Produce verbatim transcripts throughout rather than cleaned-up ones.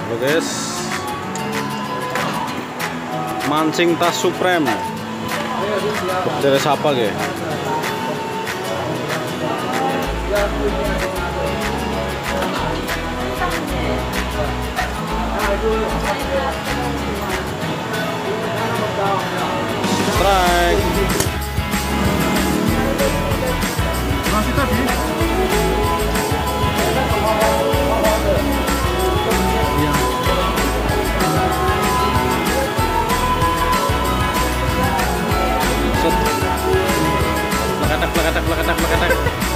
Halo guys, mancing tas Supreme dari siapa ya? Strike. Masih tadi. Iya. Set. Plakatak, plakatak, plakatak, plakatak.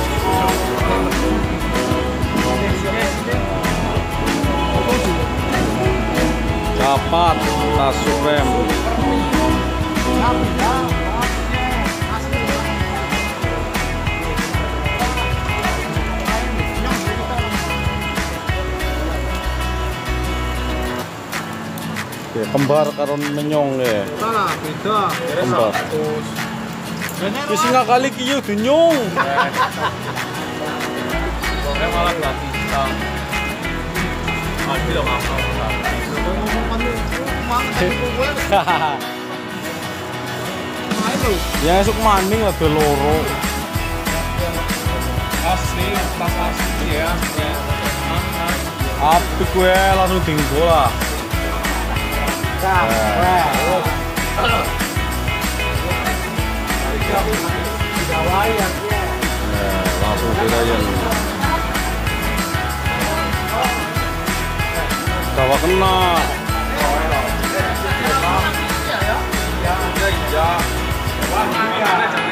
Dapat tas Supreme. Ya, kembar karon menyong ya. Salah, beda. Kembar. Wis nggak kali ki yo dunyong. Pokoknya malah gratisan. Mati dong apa? Ya esuk maning ada loro. Asli, tas asli ya. Apik gue langsung dinggo lah. Nah, langsung dirayan. Tawa kena. Ya, ya. Wah, gimana?